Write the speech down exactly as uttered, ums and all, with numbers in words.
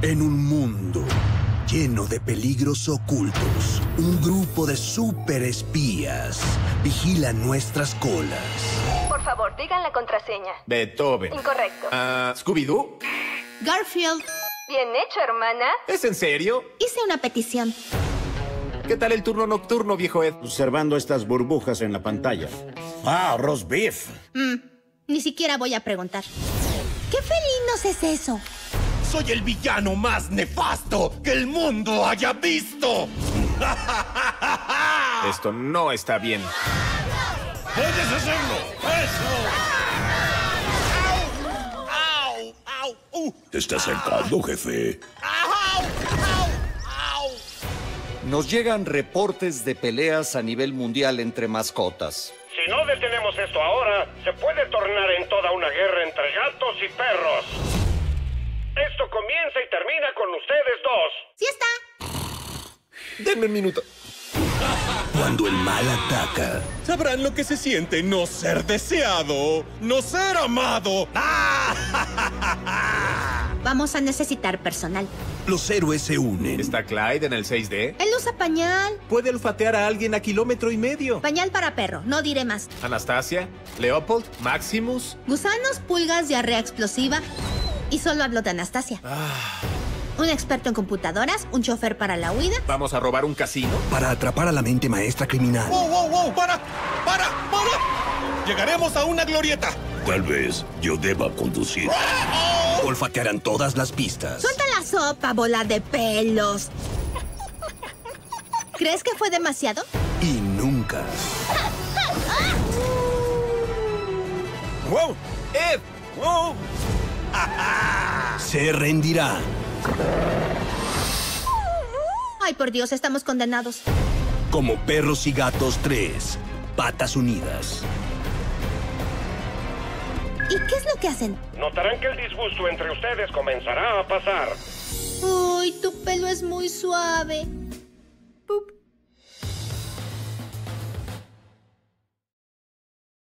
En un mundo lleno de peligros ocultos, un grupo de superespías vigila nuestras colas. Por favor, digan la contraseña. Beethoven. Incorrecto. Ah, ¿Scooby-Doo? Garfield. Bien hecho, hermana. ¿Es en serio? Hice una petición. ¿Qué tal el turno nocturno, viejo Ed? Observando estas burbujas en la pantalla. Ah, roast beef. Mm, ni siquiera voy a preguntar. ¿Qué felinos es eso? Soy el villano más nefasto que el mundo haya visto. Esto no está bien. ¡Puedes hacerlo! ¡Eso! ¡Au! ¡Au! ¡Au! Te está acercando, jefe. ¡Au! ¡Au! ¡Au! Nos llegan reportes de peleas a nivel mundial entre mascotas. Si no detenemos esto ahora, se puede tornar en toda una guerra entre gatos y perros. Esto comienza y termina con ustedes dos. ¡Sí está! Denme un minuto. Cuando el mal ataca, Sabrán lo que se siente no ser deseado, no ser amado. Vamos a necesitar personal. los héroes se unen. ¿Está Clyde en el seis D? Él usa pañal. Puede olfatear a alguien a kilómetro y medio. Pañal para perro, no diré más. Anastasia, Leopold, Maximus. Gusanos, pulgas, diarrea explosiva. Y solo hablo de Anastasia. Ah, Un experto en computadoras, un chofer para la huida. ¿vamos a robar un casino? Para atrapar a la mente maestra criminal. ¡Wow, wow, wow! ¡Para! ¡Para! ¡Para! Llegaremos a una glorieta. Tal vez yo deba conducir. Olfatearán todas las pistas. ¡Suelta la sopa, bola de pelos! ¿Crees que fue demasiado? Y nunca ¡Wow! ¡Ed! ¡Wow! se rendirán. Ay, por Dios, estamos condenados. Como Perros y Gatos tres, Patas Unidas. ¿Y qué es lo que hacen? Notarán que el disgusto entre ustedes comenzará a pasar. Uy, tu pelo es muy suave. Pup.